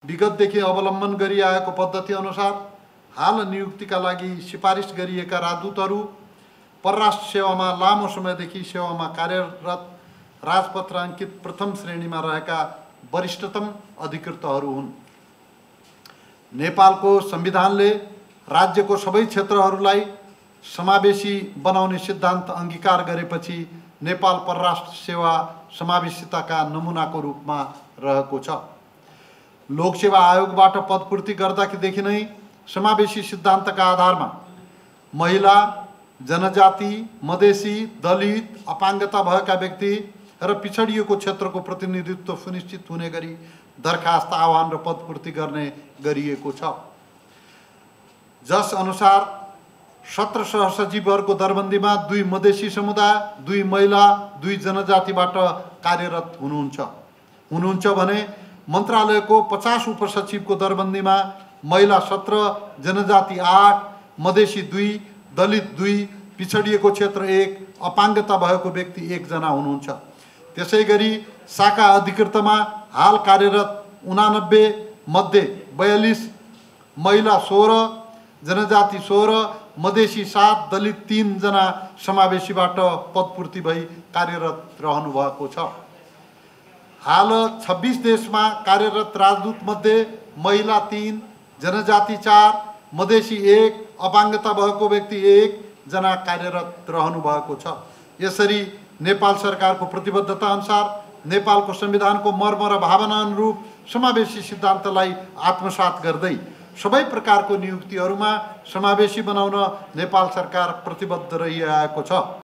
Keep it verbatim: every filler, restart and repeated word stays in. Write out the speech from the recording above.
विगतदेखि अवलम्बन गरिआएको पद्धति अनुसार हाल नियुक्तिका लागि सिफारिस गरिएका राजदूतहरू परराष्ट्र सेवामा लामो समयदेखि सेवामा कार्यरत राजपत्र अङ्कित प्रथम श्रेणीमा रहेका वरिष्ठतम अधिकृतहरू हुन्। नेपालको संविधानले राज्यको सबै क्षेत्रहरूलाई समावेशी बनाउने सिद्धान्त अंगीकार गरेपछि नेपाल परराष्ट्र सेवा समावेशिताका नमुनाको रूपमा रहेको छ। लोकसेवा आयोगबाट पदपूर्ति गर्दादेखि नै समावेशी सिद्धान्तका आधारमा महिला, जनजाति, मधेसी, दलित, अपाङ्गता भएका व्यक्ति र पिछडिएको क्षेत्रको प्रतिनिधित्व सुनिश्चित हुने गरी दरखास्त, आह्वान र पदपूर्ति गर्ने गरिएको छ। जस अनुसार सत्र सहसचिवहरूको दरबन्दीमा दुई मधेसी समुदाय, दुई महिला, दुई जनजातिबाट कार्यरत हुनुहुन्छ हुनुहुन्छ भने मन्त्रालयको पचास उपसचिवको दरबन्दीमा महिला सत्र, जनजाति आठ, मधेसी दुई, दलित दुई, पिछडिएको क्षेत्र एक, अपाङ्गता भएको व्यक्ति एकजना हुनुहुन्छ। त्यसै गरी शाखा अधिकृतमा हाल कार्यरत उनानब्बे मध्ये बयालिस, महिला सोह्र, जनजाति सोह्र, मधेसी सात, दलित तीन जना समावेशीबाट पदपूर्ति भई कार्यरत रहनु भएको छ। हाल छब्बीस देशमा कार्यरत राजदूत मध्ये महिला तीन, जनजाति चार, मधेसी एक, अपाङ्गता भएको व्यक्ति एक जना कार्यरत रहनु भएको छ। यसरी नेपाल सरकारको प्रतिबद्धता अनुसार नेपालको संविधानको मर्म र भावना अनुरूप समावेशी सिद्धान्तलाई आत्मसात गर्दै सबै प्रकारको नियुक्तिहरूमा समावेशी बनाउन नेपाल सरकार प्रतिबद्ध रहिआएको छ।